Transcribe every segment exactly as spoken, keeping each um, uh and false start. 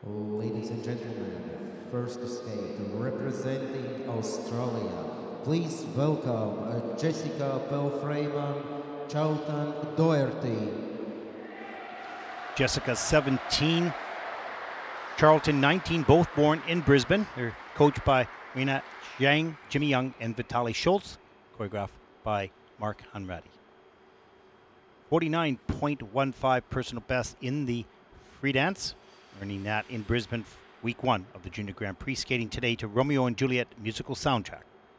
Ladies and gentlemen, first to skate, representing Australia, please welcome uh, Jessica PALFREYMAN, Charlton, Doherty. Jessica seventeen, Charlton nineteen, both born in Brisbane. They're coached by Rena Zhang, Jimmy Young, and Vitaly Schultz, choreographed by Mark Hanratty. forty-nine point one five personal best in the free dance, earning that in Brisbane week one of the Junior Grand Prix, skating today to Romeo and Juliet musical soundtrack.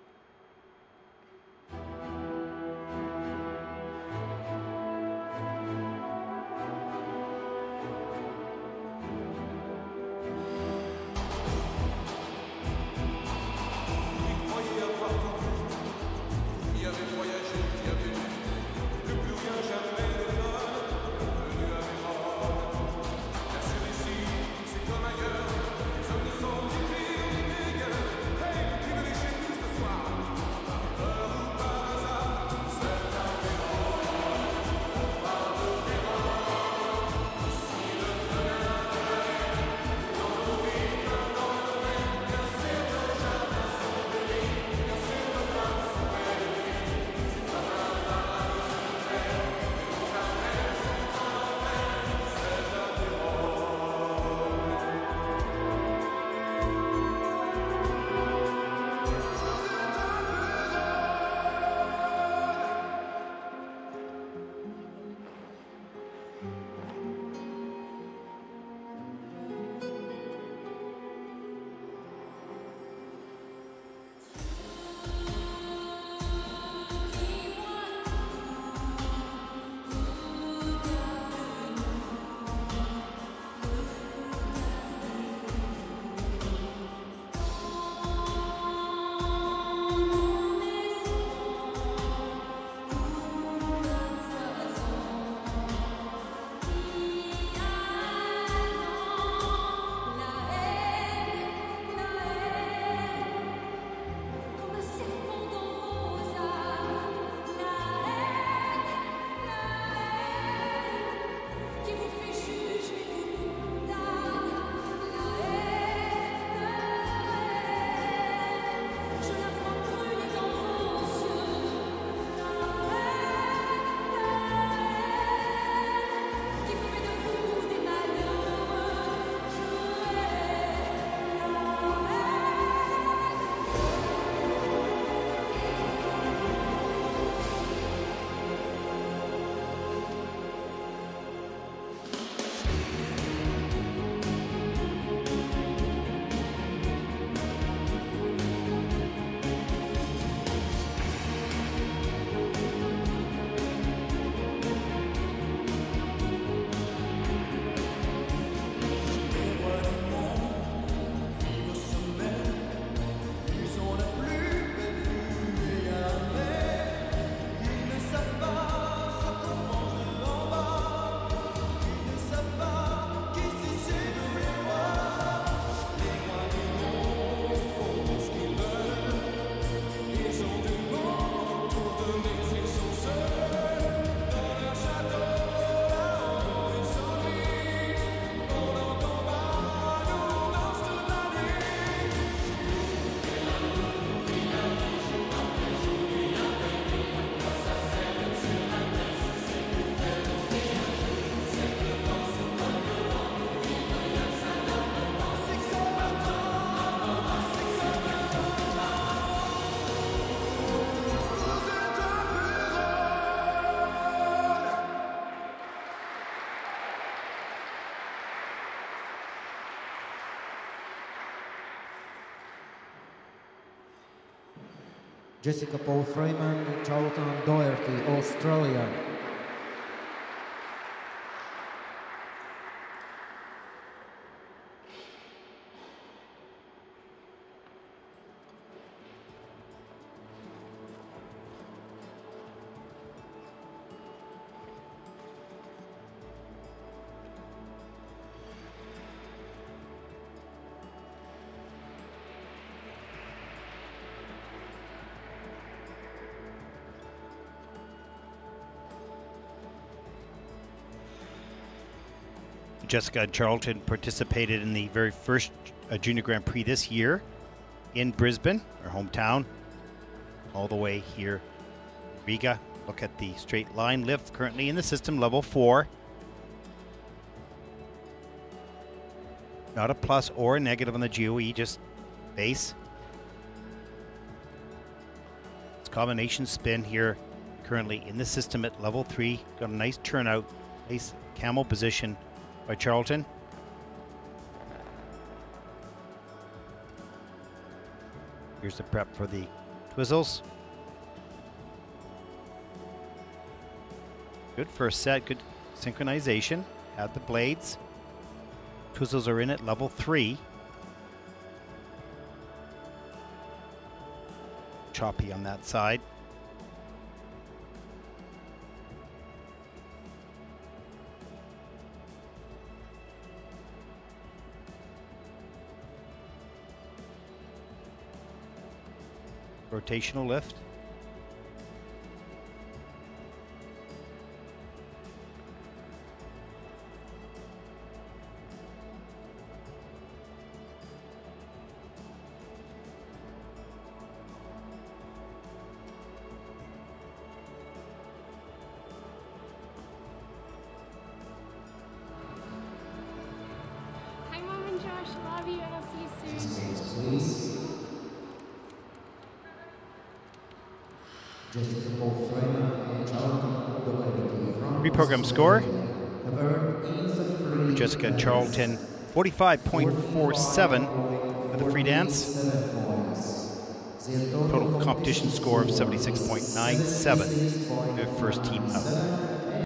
Jessica PALFREYMAN, Charlton, Doherty, Australia. Jessica and Charlton participated in the very first uh, Junior Grand Prix this year in Brisbane, our hometown, all the way here in Riga. Look at the straight line lift currently in the system, level four. Not a plus or a negative on the G O E, just base. It's combination spin here currently in the system at level three. Got a nice turnout, nice camel position by Charlton. Here's the prep for the twizzles. Good first set, good synchronization. Had the blades. Twizzles are in at level three. Choppy on that side. Rotational lift. Hi, Mom and Josh. Love you, and I'll see you soon. Space, please. Jessica PALFREYMAN and Charlton Doherty from Reprogram score. have earned ease of free Jessica and Charlton, forty-five point four seven for the free dance. Total competition score of seventy-six point nine seven. Their first team out.